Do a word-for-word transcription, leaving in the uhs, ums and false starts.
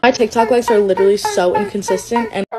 My TikTok likes are literally so inconsistent, and